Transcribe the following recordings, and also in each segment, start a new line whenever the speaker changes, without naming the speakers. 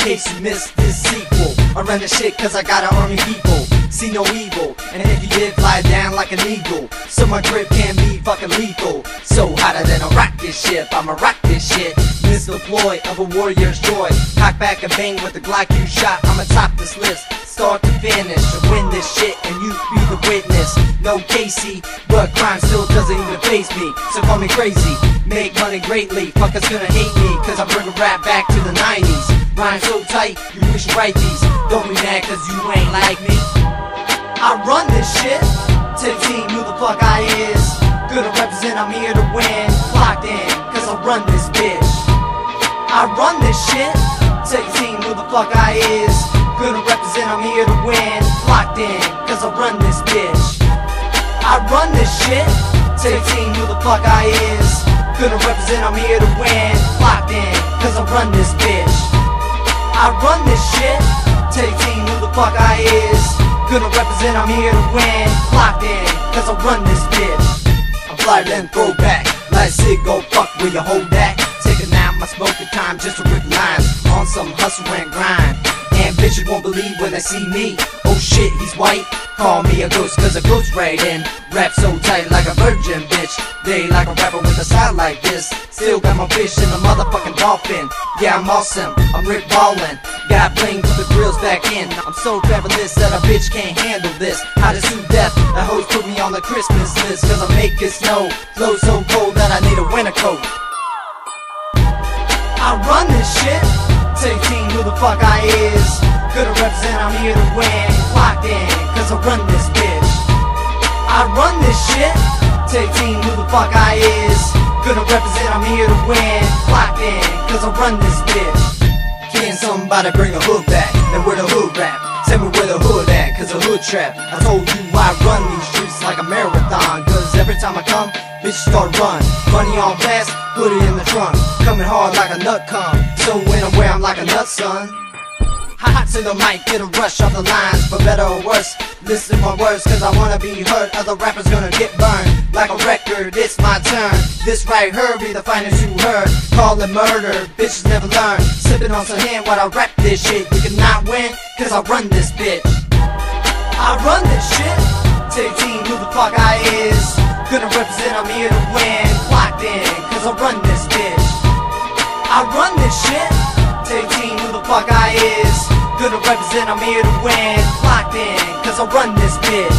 case you missed this sequel. I run the shit cause I got an army people. See no evil, and if you did, fly down like an eagle. So my grip can be fucking lethal. So hotter than a rocket ship, I'ma rock this shit. Miss the ploy of a warrior's joy. Cock back and bang with the Glock you shot. I'ma top this list, start to finish. Win this shit and you be the witness. No Casey, but crime still doesn't even faze me. So call me crazy, make money greatly. Fuckers gonna hate me, cause I bring a rap back to the 90s. Rhyme so tight, you wish you write these. Don't be mad cause you ain't like me. I run this shit, tell the team who the fuck I is. Gonna represent, I'm here to win. Locked in, cause I run this bitch. I run this shit, tell the team who the fuck I is. Gonna represent, I'm here to win. Locked in, cause I run this bitch. I run this shit, tell the team who the fuck I is. Gonna represent, I'm here to win. Locked in, cause I run this bitch. I run this shit, tell the team who the fuck I is. Gonna represent, I'm here to win. Locked in, cause I run this bitch. I'm flyer than throwback. Let it go fuck where you hold that. Take a nap, my smoking time just to rip lines. On some hustle and grind. And bitches won't believe when they see me. Oh shit, he's white. Call me a ghost cause a ghost right in. Rap so tight like a virgin bitch. They like a rapper with a style like this. Still got my fish in the motherfucking dolphin. Yeah, I'm awesome, I'm Rick Ballin'. Got bling with the grills back in. I'm so fabulous that a bitch can't handle this. Hot as to death, the hoes put me on the Christmas list. Cause I make it snow, flow so cold that I need a winter coat. I run this shit, tell your team who the fuck I is. Gonna represent, I'm here to win. Locked in, cause I run this bitch. I run this shit, tell your team who the fuck I is. Gonna represent, I'm here to win. Locked in, cause I run this bitch. Can somebody bring a hood back? Then where the hood rap? Tell me where the hood at, cause the hood trap. I told you I run these streets like a marathon. Cause every time I come, bitches start run. Money on fast, put it in the trunk. Coming hard like a nut cum. So when I'm where I'm like a nut, son. Hot to the mic, get a rush off the lines. For better or worse, listen to my words cause I wanna be heard. Other rappers gonna get burned. Like a record, it's my turn. This right here be the finest you heard. Call it murder, bitches never learn. Sipping on some hand while I rap this shit. You cannot win, cause I run this bitch. I run this shit, tell your team who the fuck I is. Gonna represent, I'm here to win. Locked in, cause I run this bitch. I run this shit, tell your team who the fuck I is. Gonna represent, I'm here to win. Locked in, cause I run this bitch.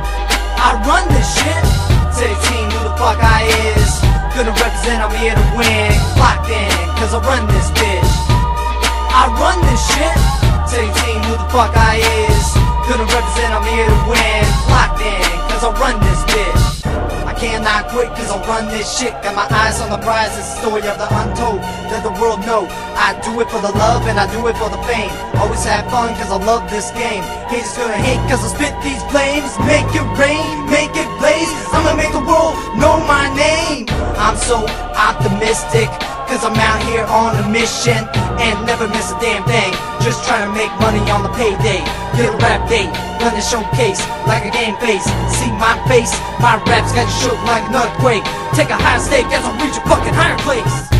I run this shit, tell your team who the fuck I is. Gonna represent, I'm here to win. Locked in, cause I run this bitch. I run this shit, tell your team who the fuck I is. Gonna represent, I'm here to win. Locked in, cause I run this bitch. I cannot quit cause I run this shit. Got my eyes on the prize, it's the story of the untold. Let the world know I do it for the love and I do it for the fame. Always have fun cause I love this game. Haters gonna hate cause I spit these flames. Make it rain, make it blaze. I'ma make the world know my name. I'm so optimistic cause I'm out here on a mission and never miss a damn thing. Just trying to make money on the payday. Get a rap date, run a showcase like a game face. See my face, my raps got you shook like an earthquake. Take a high stake as I reach a fucking higher place.